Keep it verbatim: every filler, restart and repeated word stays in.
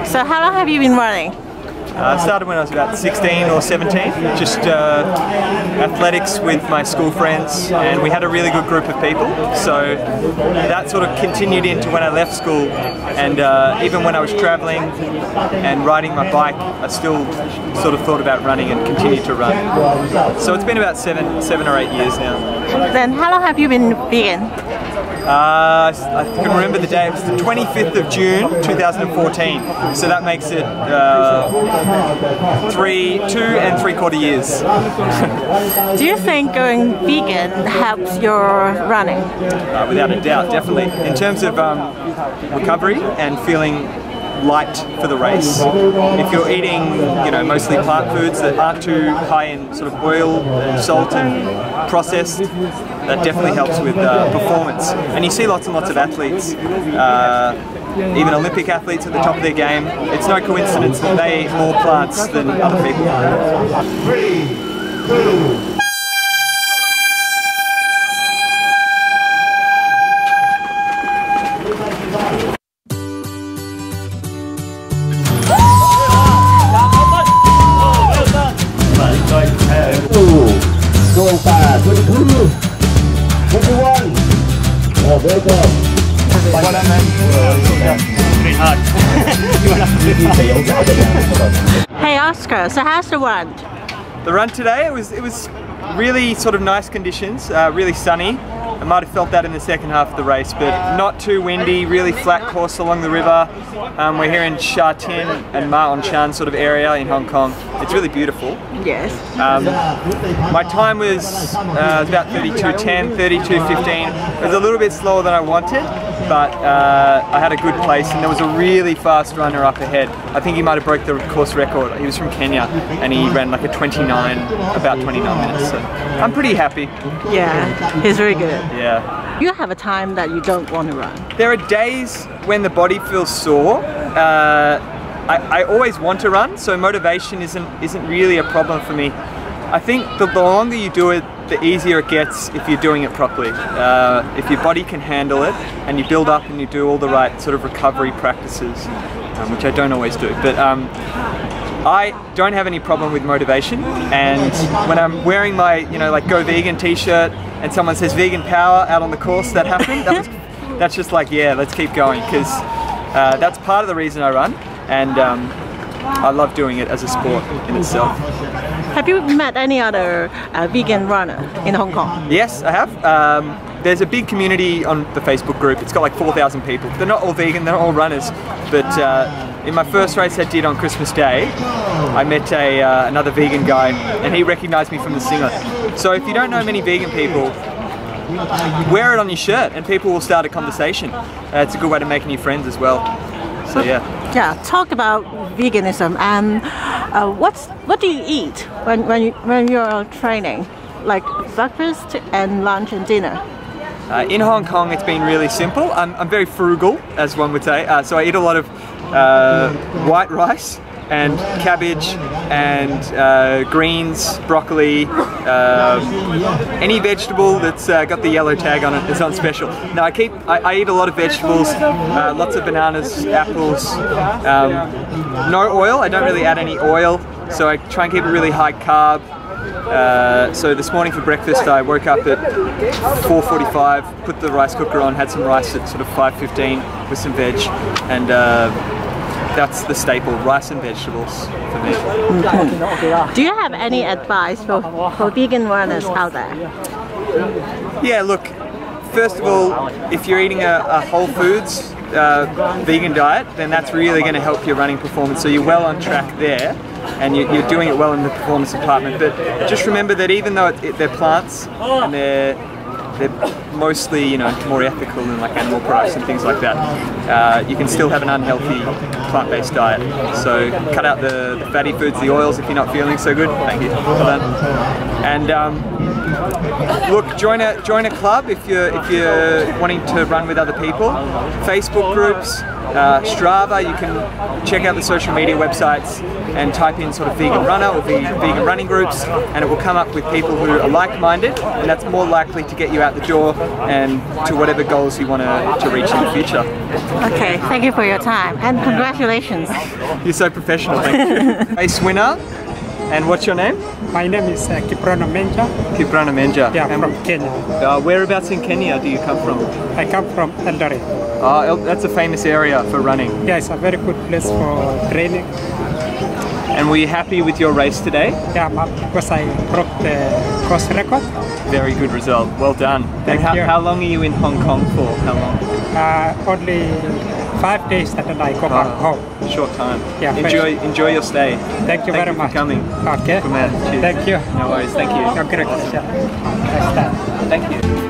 So how long have you been running? I uh, started when I was about sixteen or seventeen, just uh, athletics with my school friends, and we had a really good group of people, so that sort of continued into when I left school, and uh, even when I was travelling and riding my bike, I still sort of thought about running and continued to run. So it's been about seven, seven or eight years now. Then how long have you been vegan? Uh, I can remember the day, it was the twenty-fifth of June two thousand fourteen, so that makes it uh, three, two and three quarter years. Do you think going vegan helps your running? Uh, without a doubt, definitely. In terms of um, recovery and feeling light for the race. If you're eating, you know, mostly plant foods that aren't too high in sort of oil and salt and processed, that definitely helps with uh, performance. And you see lots and lots of athletes, uh, even Olympic athletes at the top of their game. It's no coincidence that they eat more plants than other people. Three, two, Going fast, twenty-two, twenty-one, oh, very good. Hey Oscar, so how's the run? The run today, it was, it was really sort of nice conditions, uh, really sunny. I might have felt that in the second half of the race, but not too windy, really flat course along the river. Um, we're here in Sha Tin and Ma On Shan sort of area in Hong Kong. It's really beautiful. Yes. Um, my time was, uh, was about thirty-two ten, thirty-two fifteen. It was a little bit slower than I wanted, but uh, I had a good place, and there was a really fast runner up ahead. I think he might have broke the course record. He was from Kenya, and he ran like a twenty-nine, about twenty-nine minutes. So I'm pretty happy. Yeah, he's very good. Yeah. You have a time that you don't want to run. There are days when the body feels sore. Uh, I, I always want to run, so motivation isn't isn't really a problem for me. I think the, the longer you do it, the easier it gets if you're doing it properly. Uh, if your body can handle it, and you build up and you do all the right sort of recovery practices, um, which I don't always do. But um, I don't have any problem with motivation, and when I'm wearing my, you know, like Go Vegan t-shirt and someone says vegan power out on the course, that happened, that was, that's just like, yeah, let's keep going, because uh, that's part of the reason I run, and um, I love doing it as a sport in itself. Have you met any other uh, vegan runner in Hong Kong? Yes, I have. Um, there's a big community on the Facebook group. It's got like four thousand people. They're not all vegan, they're all runners, but uh, in my first race I did on Christmas Day, I met a, uh, another vegan guy, and he recognized me from the singlet. So if you don't know many vegan people, wear it on your shirt and people will start a conversation. Uh, it's a good way to make new friends as well. So yeah. Yeah, talk about veganism, and uh, what's what do you eat when when you when you're training, like breakfast and lunch and dinner? Uh, in Hong Kong, it's been really simple. I'm, I'm very frugal, as one would say. Uh, so I eat a lot of uh, white rice and cabbage and uh, greens, broccoli, uh, any vegetable that's uh, got the yellow tag on it is on special. Now I keep, I, I eat a lot of vegetables, uh, lots of bananas, apples, um, no oil. I don't really add any oil, so I try and keep it really high carb. Uh, so this morning for breakfast I woke up at four forty-five, put the rice cooker on, had some rice at sort of five fifteen with some veg, and uh, that's the staple, rice and vegetables for me. Okay. Do you have any advice for, for vegan runners out there? Yeah, look, first of all, if you're eating a, a whole foods uh, vegan diet, then that's really going to help your running performance, so you're well on track there, and you, you're doing it well in the performance department. But just remember that even though it, it, they're plants and they're they're mostly, you know, more ethical than like animal products and things like that, uh, you can still have an unhealthy plant-based diet. So cut out the, the fatty foods, the oils if you're not feeling so good. Thank you. Well done. And um, Look, join a join a club if you're if you're wanting to run with other people. Facebook groups, uh, Strava. You can check out the social media websites and type in sort of vegan runner or vegan running groups, and it will come up with people who are like-minded, and that's more likely to get you out the door and to whatever goals you want to, to reach in the future. Okay, thank you for your time and congratulations. You're so professional, thank you. Race winner, and what's your name? My name is uh, Kiprano Menja. Kiprano Menja. Yeah, and from Kenya. Uh, whereabouts in Kenya do you come from? I come from Eldoret. Uh, El that's a famous area for running. Yeah, it's a very good place for training. And were you happy with your race today? Yeah, because I broke the course record. Very good result. Well done. Thank and how, you. how long are you in Hong Kong for? How long? Uh, only five days and then I go back Oh, home. Short time. Yeah, Enjoy enjoy your stay. Thank you Thank very you much. for coming. Okay. Good man. Cheers. Thank you. No worries. Thank you. Congratulations. Nice time. Thank you.